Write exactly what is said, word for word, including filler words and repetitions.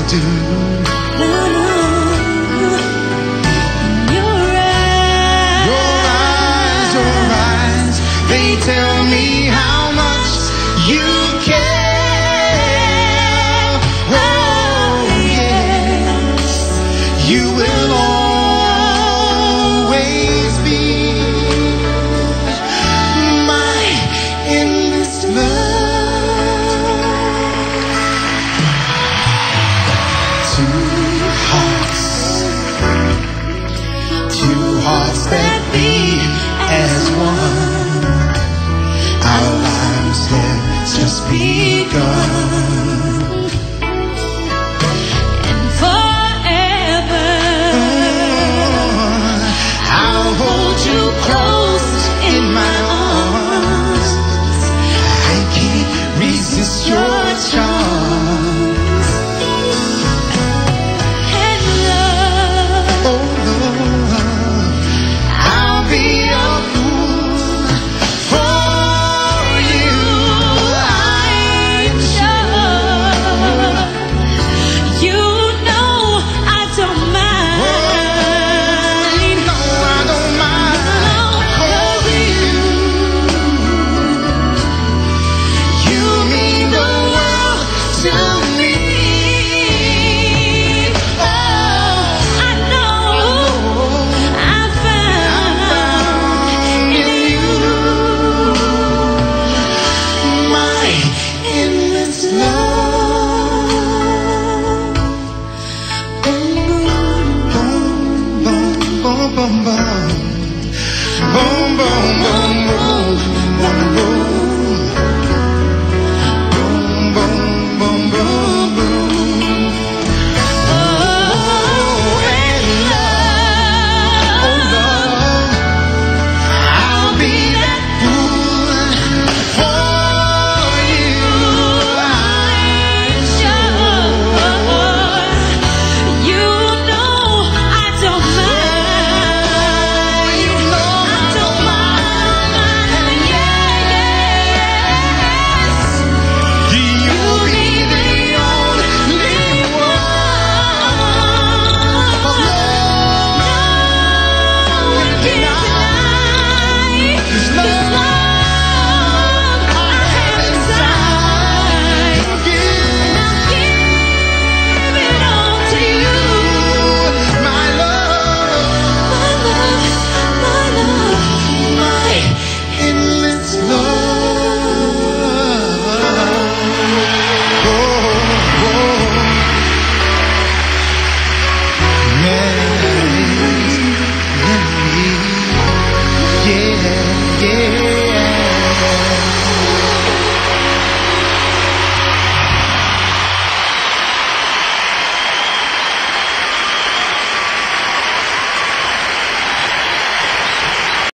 do. Your eyes, Your eyes, your eyes, they tell me how much you care. Oh, yes, you will always be my endless love. Two hearts, two hearts that beat as one. Our lives have just begun. and forever I'll hold you close.